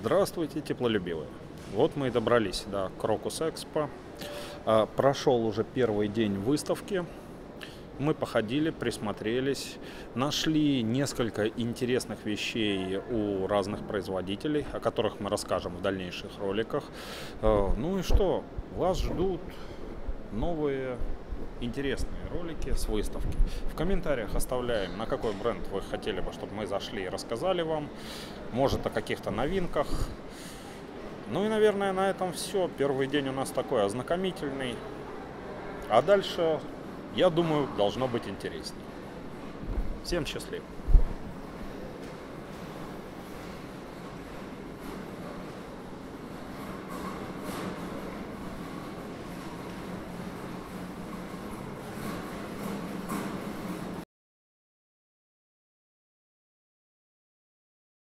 Здравствуйте, теплолюбивые. Вот мы и добрались до Крокус Экспо. Прошел уже первый день выставки. Мы походили, присмотрелись, нашли несколько интересных вещей у разных производителей, о которых мы расскажем в дальнейших роликах. Ну и что? Вас ждут новые интересные ролики с выставки. В комментариях оставляем, на какой бренд вы хотели бы, чтобы мы зашли и рассказали вам. Может, о каких-то новинках. Ну и, наверное, на этом все. Первый день у нас такой ознакомительный. А дальше, я думаю, должно быть интереснее. Всем счастливо.